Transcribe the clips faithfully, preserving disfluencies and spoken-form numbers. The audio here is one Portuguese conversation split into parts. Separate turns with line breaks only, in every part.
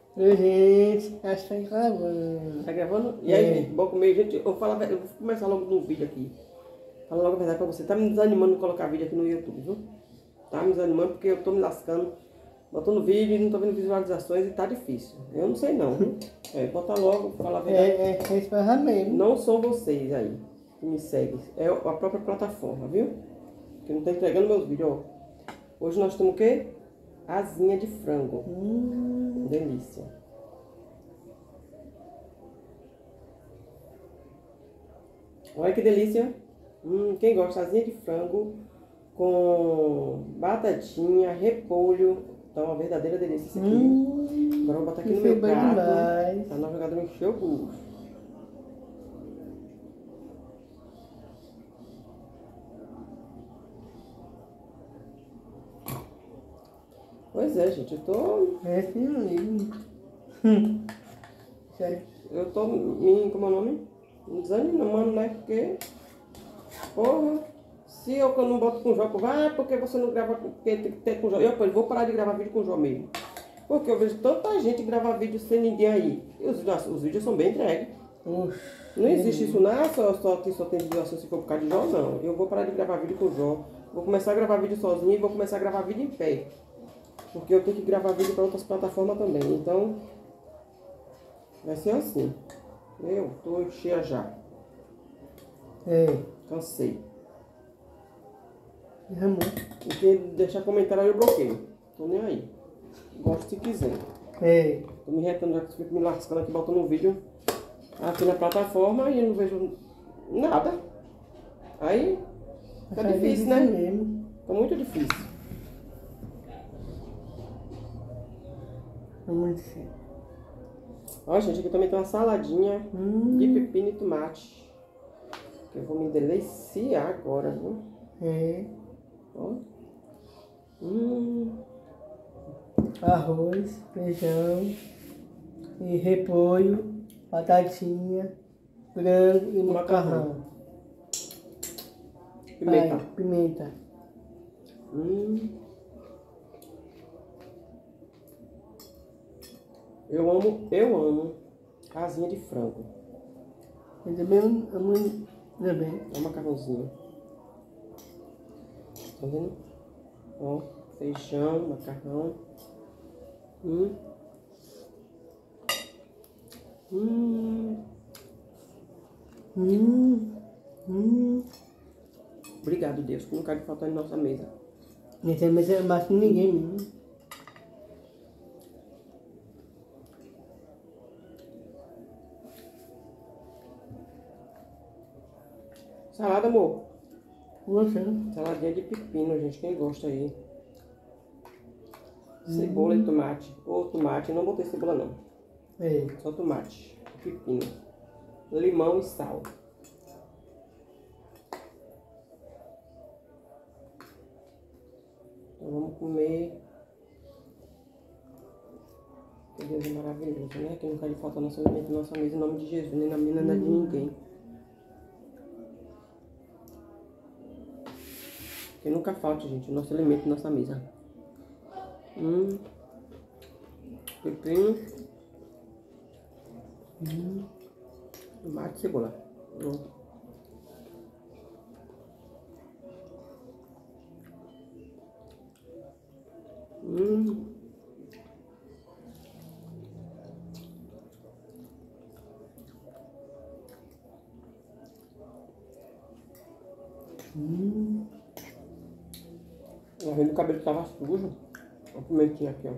Oi, gente, acho que tá gravando.
Tá gravando? E aí, gente, bom comer, gente, eu, falo, eu vou começar logo no vídeo aqui. Fala logo a verdade pra você. Tá me desanimando de colocar vídeo aqui no YouTube, viu? Tá me desanimando porque eu tô me lascando. Botando vídeo e não tô vendo visualizações e tá difícil. Eu não sei não, viu? É, bota logo, fala a verdade.
É, é, é esparra mesmo.
Não são vocês aí que me seguem. É a própria plataforma, viu? Que não tá entregando meus vídeos, ó. Hoje nós temos o quê? Asinha de frango.
Hum.
Delícia. Olha que delícia. Hum, quem gosta, asinha de frango com batatinha, repolho. Tá uma verdadeira delícia isso aqui.
Hum,
Agora eu vou botar aqui no
isso é
meu
bom
prato.
demais.
Pra nós jogadores encher o bucho. Pois é, gente, eu tô...
É assim mesmo. Hum. Sério.
Eu tô me... como é o nome? Me desanimando, né? Porque... Porra... Se eu não boto com o Jó, vai, ah, porque você não grava, porque tem que ter com o Jó. Eu, eu vou parar de gravar vídeo com o Jó mesmo. Porque eu vejo tanta gente gravar vídeo sem ninguém aí. E os, os vídeos são bem entregues.
Oxe.
Não existe isso, não, só, só, que só tem visualização se for por causa de Jó, não. Eu vou parar de gravar vídeo com o Jó. Vou começar a gravar vídeo sozinho e vou começar a gravar vídeo em pé. Porque eu tenho que gravar vídeo para outras plataformas também. Então, vai ser assim. Eu tô cheia já.
É.
Cansei.
Amor.
E quem deixar comentário aí eu bloqueio. Tô nem aí. Gosto se quiser.
É.
Tô me retando já que fico me lascando aqui, botando um vídeo aqui na plataforma e eu não vejo nada. Aí tá
Essa
difícil,
é
né?
mesmo.
Tá muito difícil.
É muito difícil.
Ó, gente, aqui também tem uma saladinha
Hum.
de pepino e tomate. Que eu vou me deliciar agora, viu?
É.
Ó. Hum.
Arroz, feijão, e repolho, batatinha, frango e macarrão.
Pimenta.
Ai, pimenta.
Hum. Eu amo, eu amo asinha de frango.
Eu também amo também.
É um macarrãozinho. Tá vendo? Ó, feijão, macarrão. Hum. Hum.
Hum. Hum.
Obrigado, Deus, que não quero faltar em nossa mesa.
Essa mesa é mais que ninguém mesmo.
Salada, amor.
Você?
Saladinha de pepino, gente. Quem gosta aí? Cebola hum. e tomate. Ou tomate, eu não botei cebola não.
É.
Só tomate, pepino, limão e sal. Então vamos comer. Que Deus é maravilhoso, né? Que não quer faltar nosso alimento na nossa mesa, em nome de Jesus, nem na minha, nem na de ninguém. Que nunca falte, gente, o nosso alimento na nossa mesa. Hum. Pepino. Hum. Tomate e cebola. Hum. Hum. Hum. Eu vendo o cabelo que tava sujo. Olha o pimentinho aqui, ó.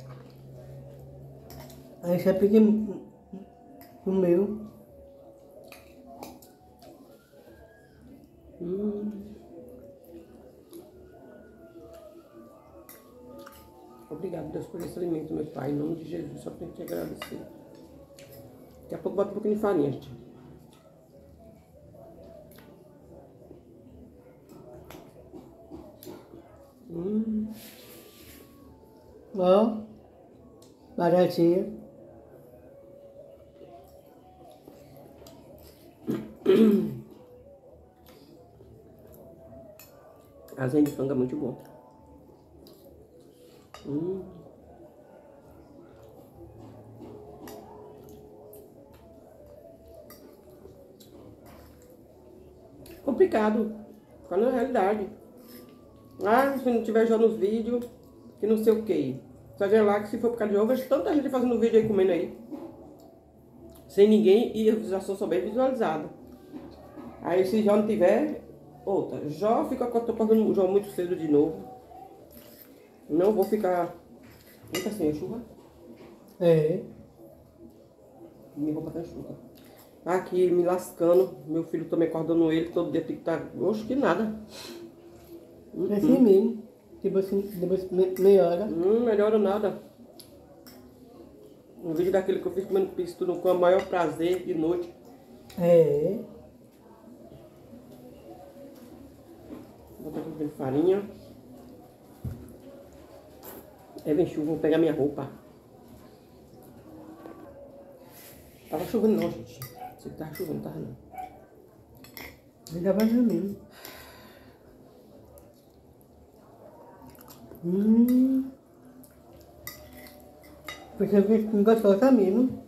Aí já peguei o meu.
Hum. Obrigado, Deus, por esse alimento, meu Pai. Em nome de Jesus, só tenho que te agradecer. Daqui a pouco bota um pouquinho de farinha, gente. Hum.
Ó, baratinha.
Asinha de frango é muito bom. Hum. complicado. Fica na realidade. Ah, se não tiver já nos vídeos, que não sei o que. Só ver lá que se for por causa de ovo, eu vejo tanta gente fazendo vídeo aí, comendo aí. Sem ninguém e a visualização só bem visualizada. Aí se já não tiver, outra. Já fica com a tô pagando o João muito cedo de novo. Não vou ficar. Eita, assim, é chuva?
É.
Minha roupa tá chuva. Aqui me lascando. Meu filho também acordando ele. Todo dia tem que estar. Oxe, que nada.
É assim mesmo. Depois, depois me- melhora.
Não melhora nada. Um vídeo daquele que eu fiz comendo pisto com o maior prazer de noite.
É.
Vou botar aqui de farinha. Aí vem chuva, vou pegar minha roupa. Tava chovendo não, gente. Você que tava chovendo, tava não.
Ainda vai mesmo. Hum. Você vê que gostosa mesmo.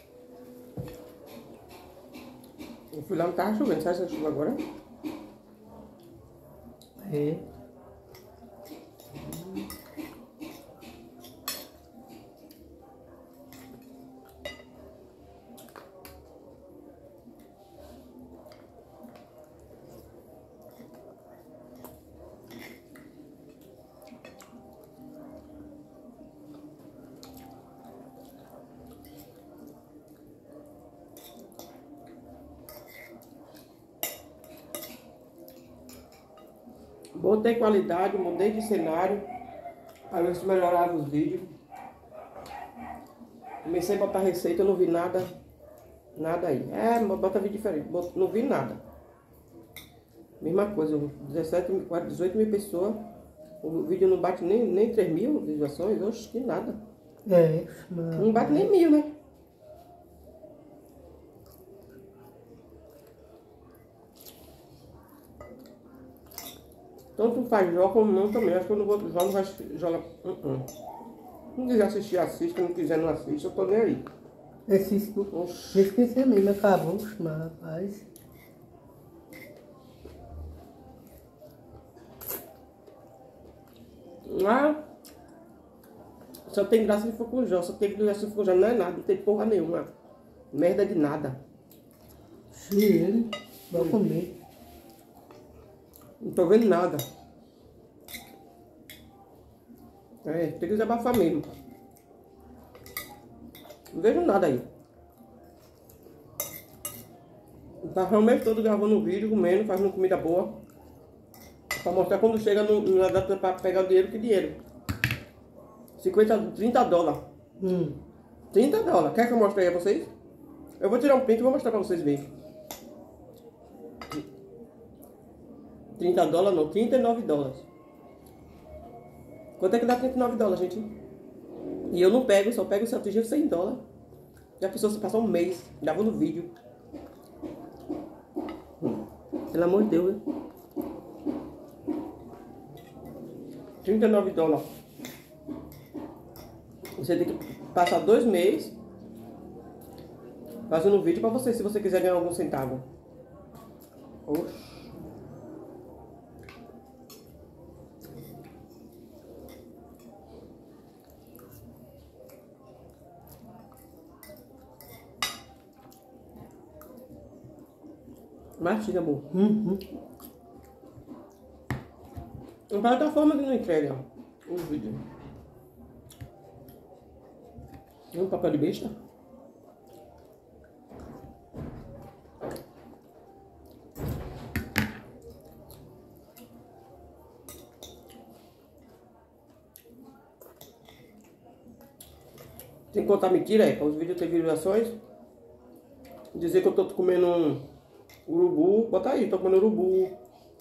Eu fui lá, não tava chovendo. Sabe essa chuva agora?
É.
Botei qualidade, mudei de cenário. Para ver se melhorava os vídeos. Comecei a botar receita, eu não vi nada. Nada aí. É, bota vídeo diferente. Bot- Não vi nada. Mesma coisa, dezessete, quase dezoito mil pessoas. O vídeo não bate nem, nem três mil visualizações. Oxe, que nada.
É.
Não bate nem mil, né? Tanto faz jogo como não também. Acho que eu não vou jogar, não vai jogar. Uh -uh. Não quiser assistir, assista. Não quiser, não assista. Eu tô nem aí.
Esses
Oxi.
esqueci mesmo, acabou, mas rapaz.
Ah, só tem graça se for com o Jó. Só tem graça se for com o Jó. Não é nada. Não tem porra nenhuma. Merda de nada.
Se ele, vai comer.
Não tô vendo nada. É, tem que desabafar mesmo. Não vejo nada aí. Tá o mês todo gravando um vídeo, comendo, fazendo comida boa. Pra mostrar quando chega no, na data pra pegar o dinheiro, que dinheiro. cinquenta, trinta dólares.
Hum.
trinta dólares. Quer que eu mostre aí a vocês? Eu vou tirar um print e vou mostrar pra vocês verem. trinta dólares não, trinta e nove dólares. Quanto é que dá trinta e nove dólares, gente? E eu não pego, só pego se atingir cem dólares. Já a pessoa se passar um mês gravando vídeo. Pelo amor de Deus, né? trinta e nove dólares. Você tem que passar dois meses fazendo vídeo pra você, se você quiser ganhar algum centavo. Oxi. Mastiga, amor.
Uhum.
Uma plataforma que não entrega os vídeos. Um papel de besta. Tem que contar mentira, é? Para os vídeos ter visualizações. Dizer que eu tô comendo um urubu. Bota aí, tô comendo urubu.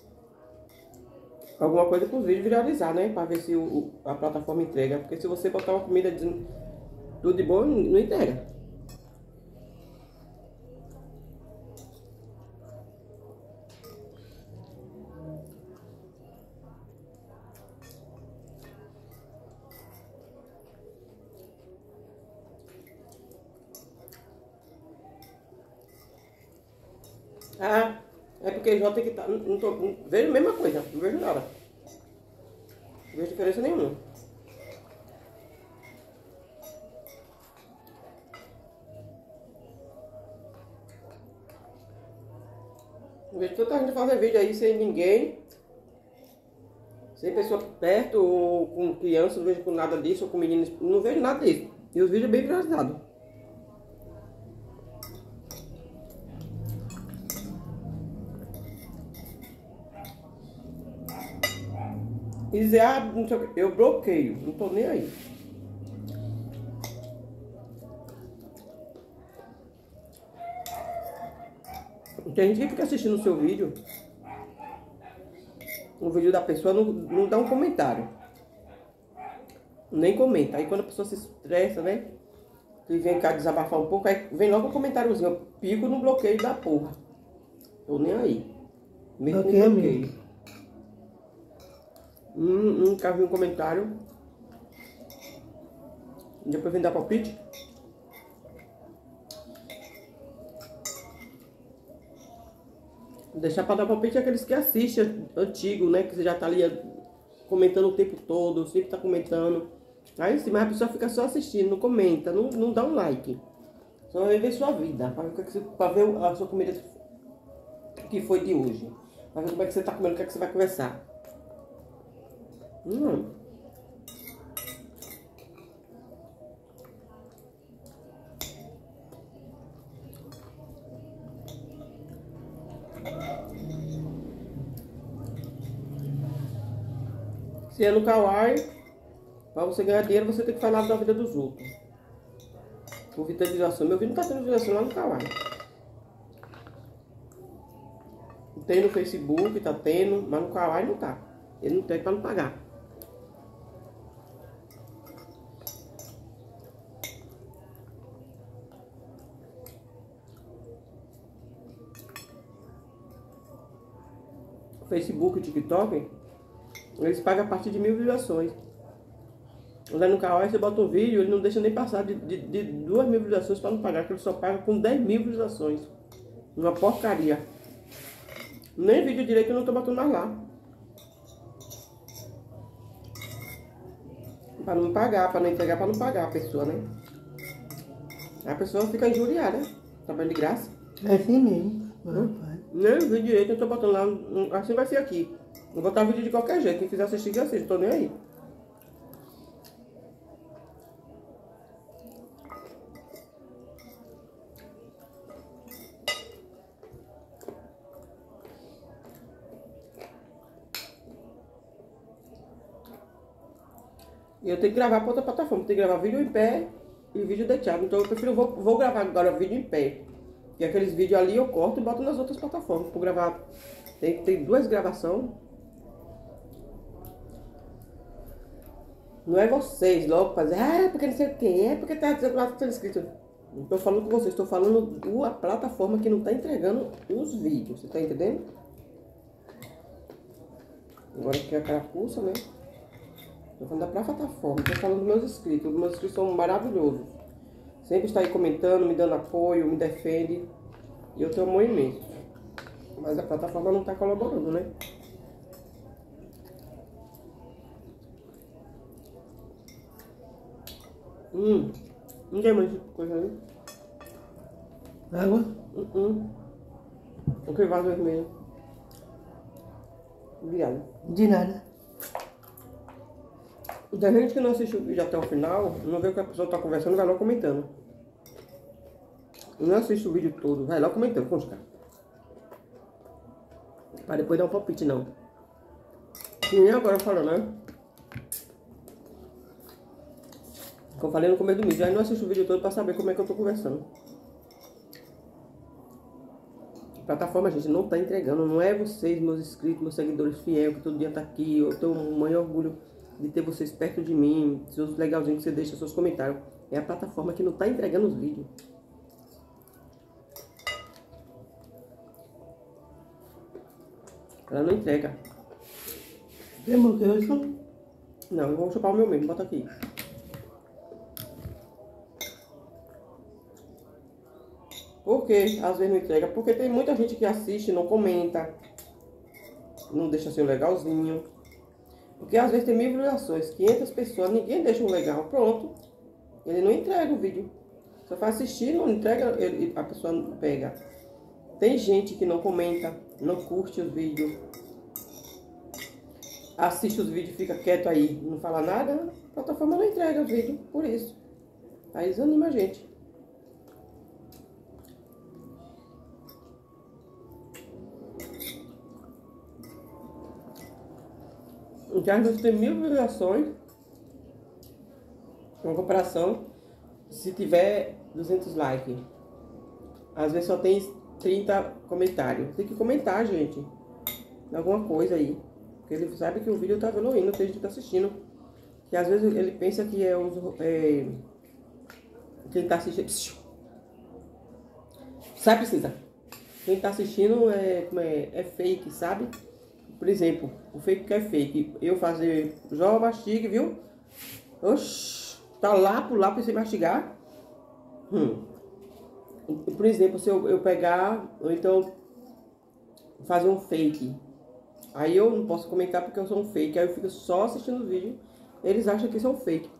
Alguma coisa para os vídeos viralizar, né? Para ver se o, a plataforma entrega. Porque se você botar uma comida dizendo tudo de bom, não entrega. Ah, É porque já tem que estar. Não, não, tô- não vejo a mesma coisa, não vejo nada. Não vejo diferença nenhuma. Eu vejo tanta gente fazer vídeo aí sem ninguém, sem pessoa perto, ou com criança, não vejo com nada disso, ou com meninos, não vejo nada disso. E os vídeos bem viralizados. E dizer, ah, não sei o quê, eu bloqueio, não tô nem aí. Tem gente que fica assistindo o seu vídeo, o vídeo da pessoa não, não dá um comentário. Nem comenta. Aí quando a pessoa se estressa, né? E vem cá desabafar um pouco, aí vem logo um comentáriozinho. Eu pico no bloqueio da porra. Tô nem aí. Mesmo com
Bloqueia
bloqueio.
mesmo.
Hum, nunca vi um comentário. Depois vem dar palpite. Deixar pra dar palpite é aqueles que assistem antigo, né? Que você já tá ali comentando o tempo todo, sempre tá comentando. Aí sim, mas a pessoa fica só assistindo, não comenta, não, não dá um like. Só vai ver sua vida, pra ver, o que é que você- pra ver a sua comida que foi de hoje. Pra ver como é que você tá comendo, o que é que você vai conversar. Hum. Se é no Kawaii, pra você ganhar dinheiro, você tem que falar da vida dos outros. Por visualização. Meu vídeo não tá tendo visualização lá no Kawaii. Tem no Facebook, tá tendo, mas no Kawaii não tá. Ele não tem pra não pagar. Facebook e TikTok, eles pagam a partir de mil visualizações. Lá no Kawaii você bota um vídeo, ele não deixa nem passar de, de, de duas mil visualizações para não pagar, que ele só paga com dez mil visualizações. Uma porcaria. Nem vídeo direito eu não tô botando mais lá. Para não pagar, para não entregar, para não pagar a pessoa, né? A pessoa fica injuriada, trabalhando de graça.
É assim mesmo.
Hum?
Rapaz.
Nem vídeo direito eu tô botando lá, hum, assim vai ser aqui. Vou botar vídeo de qualquer jeito, quem quiser assistir, que assiste, tô nem aí. E eu tenho que gravar para outra plataforma, tenho que gravar vídeo em pé e vídeo deitado. Então eu prefiro, vou, vou gravar agora vídeo em pé. E aqueles vídeos ali eu corto e boto nas outras plataformas. Por gravar, tem, tem duas gravações. Não é vocês logo fazer, ah, é porque não sei o que, é porque tá dizendo lá que tá escrito. Não tô falando com vocês, estou falando da plataforma que não tá entregando os vídeos, você tá entendendo? Agora que é a carapuça, né? Tô falando da plataforma, tô falando dos meus inscritos. Os meus inscritos são maravilhosos. Sempre está aí comentando, me dando apoio, me defende. E eu tenho amor imenso. Mas a plataforma não tá colaborando, né? Hum, não tem mais coisa aí.
Água?
Hum, hum. Ok, vaso vermelho. Obrigada.
De nada.
Tem gente que não assiste o vídeo até o final, não vê o que a pessoa tá conversando, vai lá comentando. Não assiste o vídeo todo, vai lá comentando, consta. Pra depois dar um palpite, não. Que nem agora falando, né? Como eu falei no começo do vídeo, aí não assisto o vídeo todo pra saber como é que eu tô conversando. A plataforma, gente, não tá entregando, não é vocês, meus inscritos, meus seguidores fiéis, que todo dia tá aqui, eu tenho um maior orgulho de ter vocês perto de mim, seus legalzinhos que você deixa seus comentários. É a plataforma que não tá entregando os vídeos. Ela não entrega.
Tem bloqueio isso?
Não, eu vou chupar o meu mesmo, bota aqui. Por que às vezes não entrega? Porque tem muita gente que assiste, não comenta, não deixa assim um legalzinho. Porque às vezes tem mil visualizações, quinhentas pessoas, ninguém deixa um legal, pronto. Ele não entrega o vídeo. Só faz assistir, não entrega, ele, a pessoa não pega. Tem gente que não comenta, não curte os vídeos. Assiste os vídeos, fica quieto aí, não fala nada, a plataforma não entrega os vídeos, por isso. Aí desanima a gente. Já às vezes tem mil visualizações, uma comparação, se tiver duzentos likes. Às vezes só tem trinta comentários. Tem que comentar, gente, alguma coisa aí. Porque ele sabe que o vídeo tá evoluindo, tem gente que tá assistindo. E às vezes ele pensa que é, os, é quem tá assistindo... Sai, precisa. Quem tá assistindo é, como é, é fake, sabe? Por exemplo, o fake que é fake. Eu fazer Jó mastigue, viu? Oxi, tá lá por lá pra você mastigar. Hum. Por exemplo, se eu, eu pegar, ou então fazer um fake. Aí eu não posso comentar porque eu sou um fake. Aí eu fico só assistindo o vídeo. Eles acham que são fake.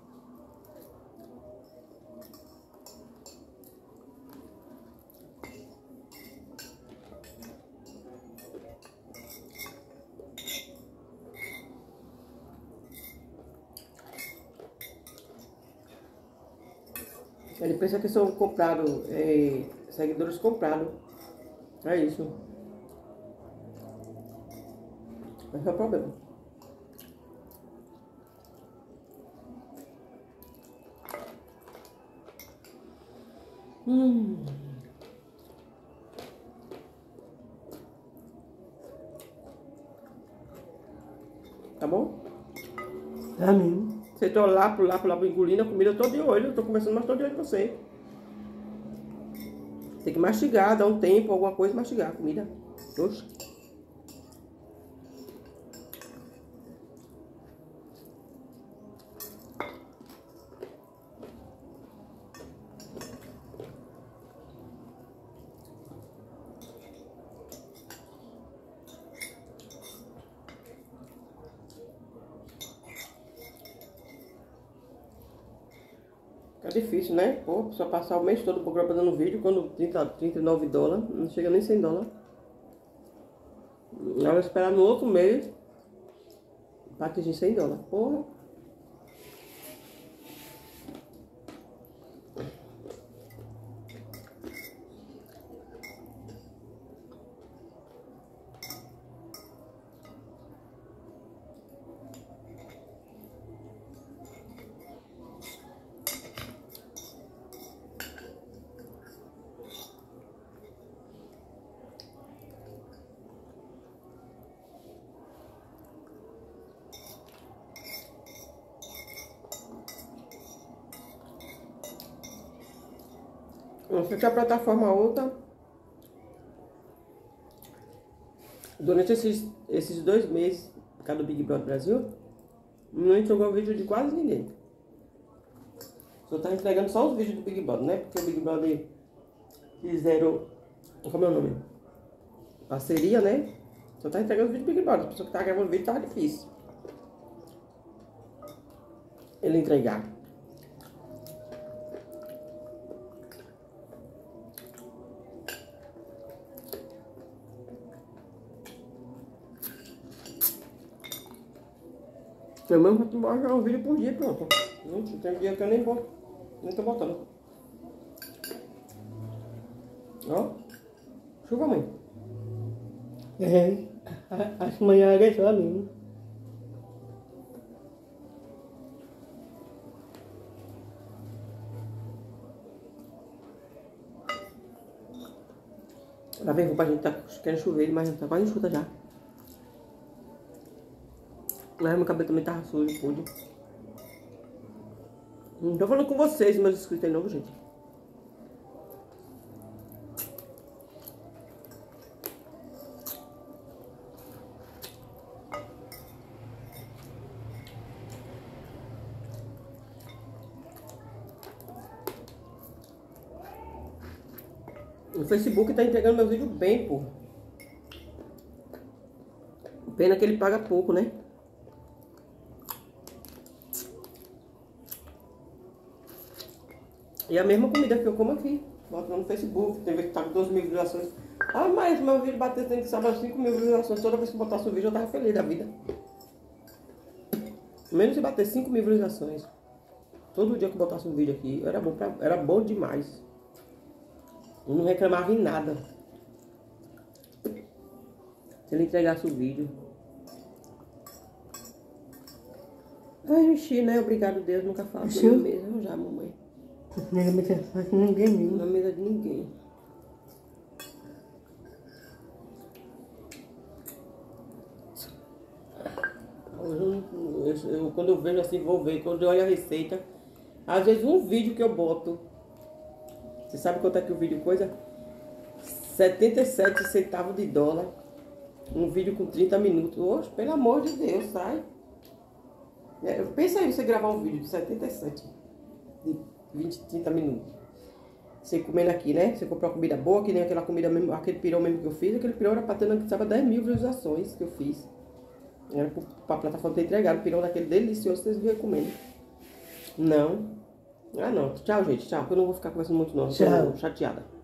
Ele pensa que são comprados, é, seguidores comprados. É isso. Esse é o problema. Hum. Tá bom?
Tá mesmo.
Você tô lá, por lá, por lá, engolindo a comida, eu tô de olho, eu tô conversando, mas tô de olho em você. Tem que mastigar, dar um tempo, alguma coisa, mastigar a comida. Oxe. É difícil, né? Pô, só passar o mês todo gravando vídeo, quando trinta, trinta e nove dólares, não chega nem cem dólares. Agora esperar no outro mês pra atingir cem dólares. Porra. Não sei se a plataforma outra, durante esses, esses dois meses, cada Big Brother Brasil, não entregou vídeo de quase ninguém. Só tá entregando só os vídeos do Big Brother, né? Porque o Big Brother fizeram, como é o nome? Parceria, né? Só tá entregando os vídeos do Big Brother. A pessoa que tá gravando vídeo tava difícil ele entregar. Eu mesmo vou baixar um vídeo por dia, pronto. Não tem dia que eu nem vou, nem tô botando. Ó, chuva, mãe.
É, a- acho que amanhã é só mesmo.
Lá vem roupa, a gente tá querendo chover, mas tá quase enxuta já. Mas meu cabelo também tava sujo, pude. Não tô falando com vocês, meus inscritos aí novo, gente. O Facebook tá entregando meus vídeos bem, pô. Pena que ele paga pouco, né? E a mesma comida que eu como aqui. Boto no Facebook, tem vez que tá com doze mil visualizações. Ah, mas meu vídeo bateu, tem que saber cinco mil visualizações. Toda vez que eu botasse o vídeo eu tava feliz da vida. Menos se bater cinco mil visualizações. Todo dia que eu botasse um vídeo aqui, era bom, pra, era bom demais. Eu não reclamava em nada. Se ele entregasse o vídeo. Ai, mexi, né? Obrigado, Deus. Nunca falo na
Mexeu?
mesa já, mamãe.
Ninguém me faz ninguém mesmo.
Na mesa de ninguém. Eu, eu- eu- quando eu vejo assim, vou ver. Quando eu olho a receita, às vezes um vídeo que eu boto. Você sabe quanto é que o vídeo coisa? setenta e sete centavos de dólar. Um vídeo com trinta minutos. Oxe, pelo amor de Deus, sai. É, pensa aí você gravar um vídeo de setenta e sete, de vinte, trinta minutos. Você comendo aqui, né? Você comprou uma comida boa, que nem aquela comida mesmo, aquele pirão mesmo que eu fiz. Aquele pirão era pra ter, precisava dez mil visualizações que eu fiz. Era pra plataforma ter entregado. O pirão daquele delicioso, vocês viram comendo. Não. Ah, não. Tchau, gente. Tchau. Eu não vou ficar conversando muito, não. Eu tô
Tchau.
chateada.